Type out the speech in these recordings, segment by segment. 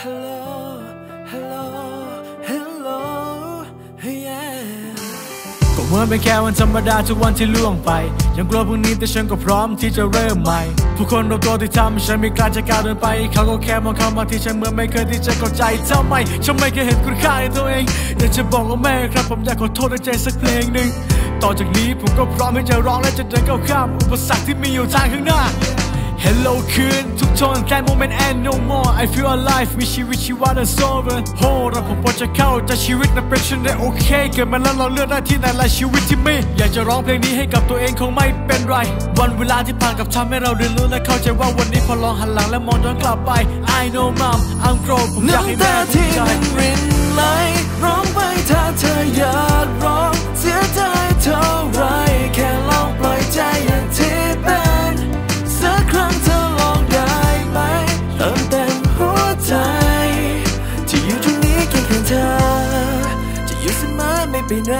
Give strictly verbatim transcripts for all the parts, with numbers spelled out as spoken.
Hello Hello Hello Yeah ก็เหมือนเป็นแค่วันธรรมดาทุกวันที่ล่วงไปยังกลัวพรุ่งนี้แต่ฉันก็พร้อมที่จะเริ่มใหม่ผู้คนรอบตัวที่ทำฉันไม่กล้าจะก้าวเดินไปเขาก็แค่มองเข้ามาที่ฉันเหมือนไม่เคยที่จะเข้าใจทำไมฉันไม่เคยเห็นคุณค่าในตัวเองอยากจะบอกว่าแม่ครับผมอยากขอโทษในใจสักเพลงหนึ่งต่อจากนี้ผมก็พร้อมที่จะร้องและจะเดินก้าวข้ามอุปสรรคที่มีอยู่ทางข้างหน้า Hello คืนทุกโทนแค่โมเมนต์ and no more I feel alive มีชีวิตชีวาเดินโซเวอร์โหเราผมพอจะเข้าใจชีวิตนั้นเป็นฉันได้โอเคเกิดมาแล้วเราเลือกได้ที่ไหนและชีวิตที่มีอยากจะร้องเพลงนี้ให้กับตัวเองคงไม่เป็นไรวันเวลาที่ผ่านกับทำให้เราเรียนรู้และเข้าใจว่าวันนี้พอลองหันหลังและมองย้อนกลับไป I know mom I'm grown ผมอยากให้แม่ภูมิใจน้ำตาที่มันรินไหลร้องไปถ้าเธออยากร้องเสียใจเท่าไรแค่ลองปล่อยใจอย่างที่เป็นสักครั้งเธอลองได้ไหมเติมเต็มหัวใจที่อยู่ตรงนี้แค่เพียงเธอจะอยู่เสมอไม่ไปไหน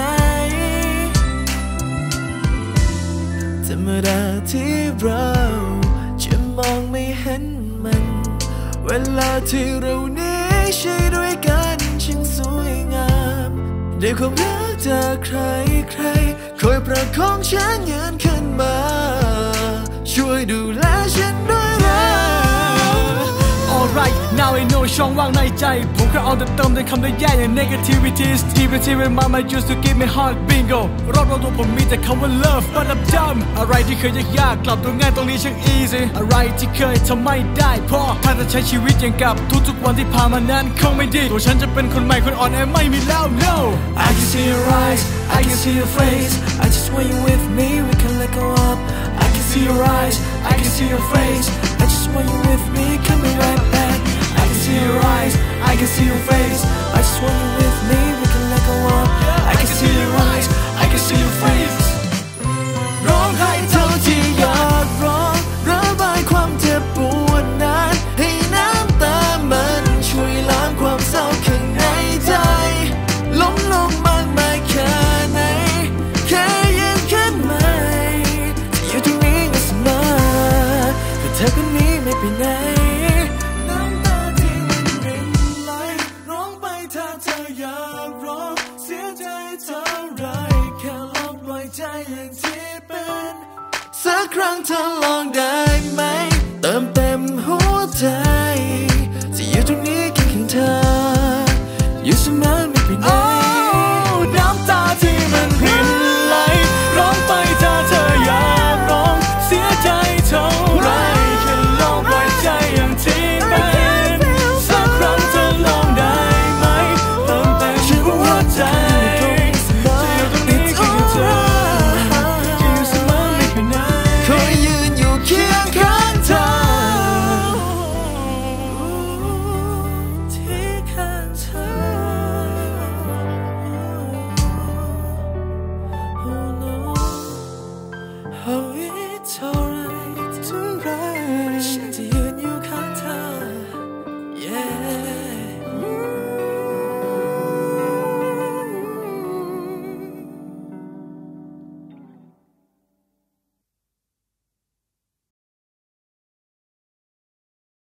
ธรรมดาที่เราจะมองไม่เห็นมันเวลาที่เรานี้ใช้ด้วยกันช่างสวยงามได้ความรักจากใครใครคอยประคองฉันยืนขึ้นมาช่วยดูแลฉันด้วยรัก Alright now I know ช่องว่างในใจผมแค่เอาแต่เติมในคำได้แย่อย่าง negativity negativity when mama used to give me hard bingo รอบๆตัวผมมีแต่คำว่า love but I'm dumb อะไรที่เคยยากๆกลับตัวง่ายตรงนี้ช่าง easy อะไรที่เคยทำไม่ได้พอถ้าจะใช้ชีวิตอย่างกับทุกๆวันที่ผ่านมานั้นคงไม่ดีตัวฉันจะเป็นคนใหม่คนอ่อนแอไม่มีแล้ว no I can see your eyes I can see your face I just want you with me we can let go up I can see your eyes I can see your face I just want you with me coming right back I can see your eyes I can see your face I just want you with me we can let go up I can see your eyes I can see your face ร้องไห้เท่าที่อยากร้องระบายความเจ็บปวดนั้นให้น้ำตามันช่วยล้างความเศร้าข้างในใจล้มลงมากมายแค่ไหนแค่ยืนขึ้นมาจะอยู่ตรงนี้เสมอแต่เธอคนนี้ไม่ไปไหนน้ำตาที่มันรินไหลร้องไปถ้าเธออยากร้องเสียใจเท่าไรแค่ลองปล่อยใจอย่างที่เป็นสักครั้งเธอลองได้ไหมเติมเต็มหัวใจ